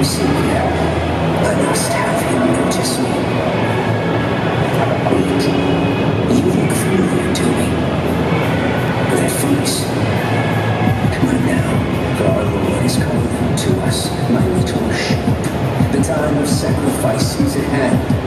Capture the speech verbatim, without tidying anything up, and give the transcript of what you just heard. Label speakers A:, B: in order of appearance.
A: Sylvia, I must have him notice me. Wait, you look familiar to me. That face. Come on now, for our Lord is calling to us, my little sheep. The time of sacrifice is at hand.